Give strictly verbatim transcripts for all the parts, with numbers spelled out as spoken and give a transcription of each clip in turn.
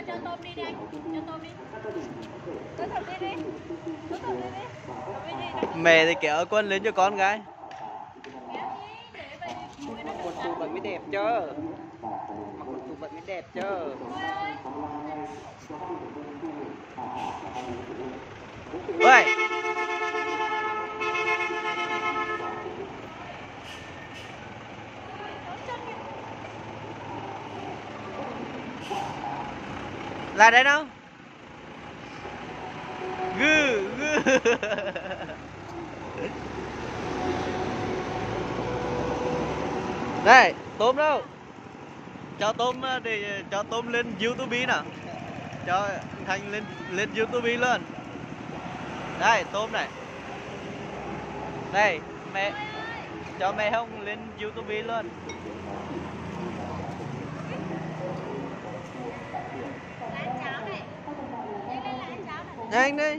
cho tôm đi đi anh, cho tôm đi. Cho thằng đi đi. Cho thằng đi đi. Mẹ thì kéo quân lên cho con gái. Mặc quần tù vẫn mới đẹp chứ. Mặc quần tù vẫn mới đẹp chứ. Ôi. Lại đây đâu? Gư, gư. Đây, tôm đâu? Cho tôm để cho tôm lên YouTube nào. Cho Thành lên lên YouTube luôn. Đây, tôm này. Đây, mẹ cho mẹ không lên YouTube luôn. Nhanh đi.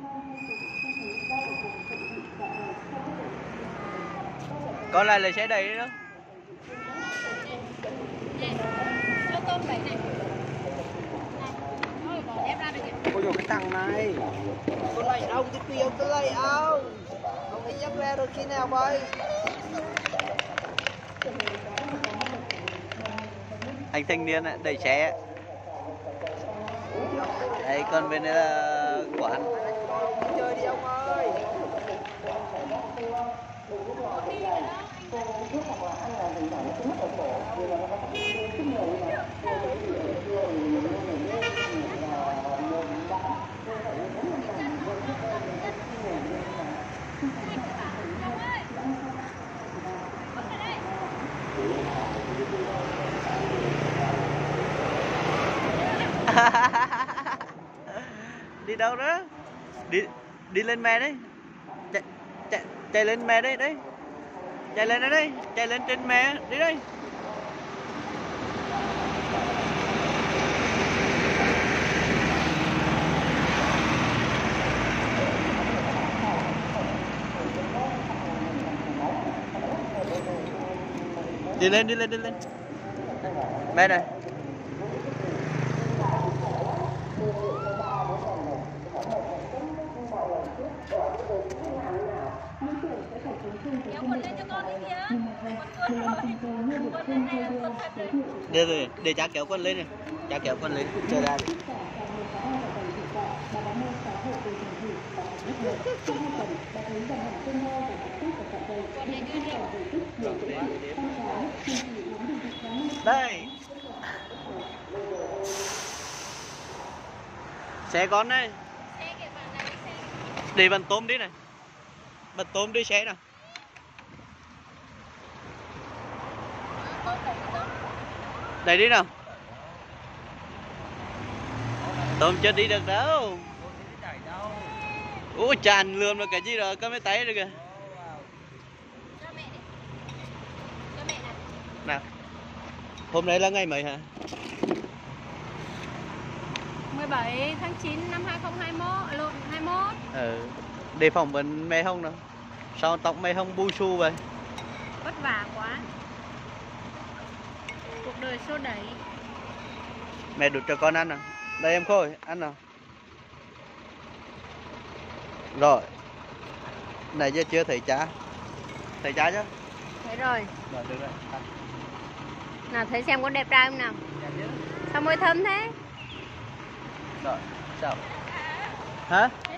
Còn lại là sẽ đầy đó. Cho tôm bảy này. Thôi bỏ ép ra được kìa. Ôi dồi cái thằng này. Tôi lấy ông tôi tiêu tôi lấy ông. Ông ấy nhấp ra rồi khi nào vậy? Anh thanh niên đẩy xe. Đây còn bên đây là quán. Chơi đi ông ơi. Đi đâu đó? Đi đi lên mé đấy. Chạy chạy chạy lên mé đấy đấy. Chạy lên đây đấy, chạy lên trên mé đi đây. Đi lên đi lên đi lên. Mé này. Kéo quần lên cho con đi kìa. Quần quần rồi. Quần này là quần thật đấy. Được rồi, để cha kéo con lên này. Cha kéo con lên, chờ ra đi. Đây. Xe con đây. Xe kìa bạn này, xe. Để bàn tôm đi này. Bàn tôm đi xe nào. Đây đi nào. Tôm chưa đi được đâu. Ủa tràn lườm là cái gì rồi, có mấy tay rồi kìa. Cho mẹ đi. Cho mẹ này. Nào. Hôm nay là ngày mấy hả? mười bảy tháng chín năm hai không hai mốt, lộn hai mốt. Ừ. Để phỏng vấn mẹ không đâu. Sao tóc mẹ không bu su vậy? Vất vả quá. Cuộc đời xô đẩy. Mẹ đút cho con ăn nào. Đây em Khôi, ăn nào. Rồi. Này giờ chưa thấy cha. Thấy cha chứ? Thấy rồi. Rồi được rồi. Ăn. Nào thấy xem có đẹp trai không nào? Sao môi thơm thế? Rồi, sao? Hả?